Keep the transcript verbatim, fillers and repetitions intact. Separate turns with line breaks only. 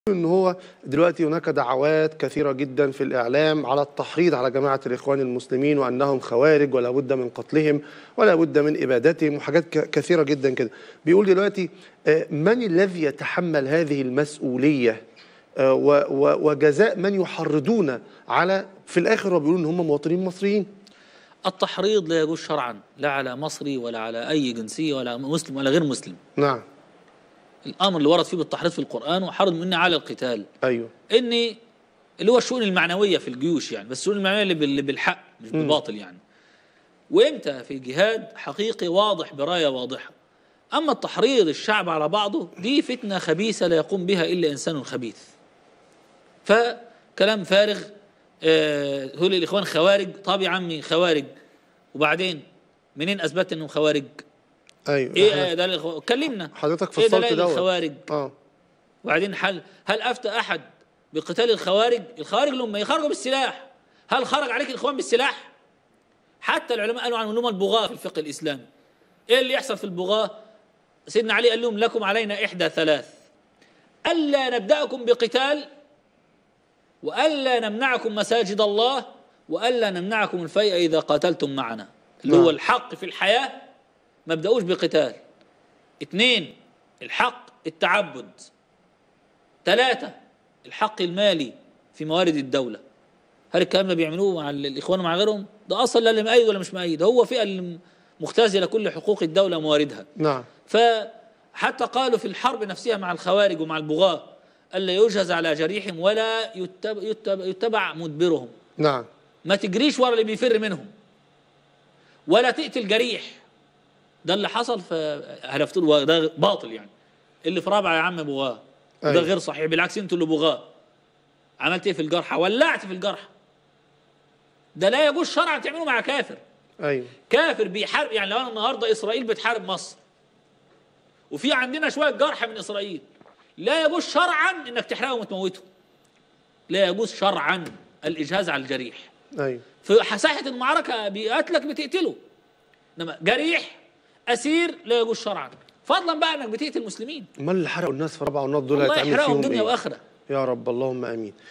ان هو دلوقتي هناك دعوات كثيرة جدا في الإعلام على التحريض على جماعة الإخوان المسلمين وأنهم خوارج ولا بد من قتلهم ولا بد من إبادتهم وحاجات كثيرة جدا كده. بيقول دلوقتي من الذي يتحمل هذه المسؤولية وجزاء من يحرضون على، في الآخر بيقولوا ان هم مواطنين مصريين؟
التحريض لا يجوز شرعا، لا على مصري ولا على أي جنسية ولا مسلم ولا غير مسلم.
نعم.
الأمر اللي ورد فيه بالتحريض في القرآن وحرض مني على القتال.
أيوه.
إني اللي هو الشؤون المعنوية في الجيوش يعني، بس الشؤون المعنوية اللي بالحق مش بالباطل يعني. وإمتى في جهاد حقيقي واضح براية واضحة. أما التحريض الشعب على بعضه دي فتنة خبيثة لا يقوم بها إلا إنسان خبيث. فكلام فارغ. آه هؤلاء الإخوان خوارج. طب يا عمي خوارج، وبعدين منين أثبت إنهم خوارج؟
ايوه.
ايه ده الخو... كلمنا
حضرتك
ايه
فصلت
دلائل الخوارج.
اه
وبعدين هل هل افتى احد بقتال الخوارج؟ الخوارج لما يخرجوا بالسلاح، هل خرج عليك الاخوان بالسلاح؟ حتى العلماء قالوا عنهم البغاة في الفقه الاسلامي. ايه اللي يحصل في البغاة؟ سيدنا علي قال لهم لكم علينا احدى ثلاث: الا نبداكم بقتال، والا نمنعكم مساجد الله، والا نمنعكم الفيء اذا قاتلتم معنا. اللي هو الحق في الحياه ما بدأوش بقتال. اثنين، الحق التعبد. ثلاثة، الحق المالي في موارد الدولة. هل الكلام ده بيعملوه مع الإخوان ومع غيرهم؟ ده أصلا لا اللي مؤيد ولا مش مؤيد، هو فئة اللي مختزلة كل حقوق الدولة ومواردها.
نعم.
فحتى قالوا في الحرب نفسها مع الخوارج ومع البغاة ألا يجهز على جريحهم ولا يتبع, يتبع, يتبع مدبرهم.
نعم.
ما تجريش ورا اللي بيفر منهم ولا تقتل جريح. ده اللي حصل. فهلفتوا وده باطل يعني. اللي في رابعه يا عم بغاه، وده غير صحيح. بالعكس انتوا اللي بغاه. عملت ايه في الجرحى؟ ولعت في الجرحى. ده لا يجوز شرعا تعملوا مع كافر.
ايوه.
كافر بيحارب يعني. لو انا النهارده اسرائيل بتحارب مصر وفي عندنا شويه جرحى من اسرائيل، لا يجوز شرعا انك تحرقهم وتموتهم. لا يجوز شرعا الاجهاز على الجريح.
ايوه.
في ساحه المعركه بيقتلك بتقتله، انما جريح اسير لا يجوز شرعا، فضلا بقى انك بتقتل المسلمين.
امال اللي حرقوا الناس في رابعه والنار دول
الله
هيتعمل
يحرقهم
فيهم
دنيا
ايه؟
واخره.
يا رب اللهم امين.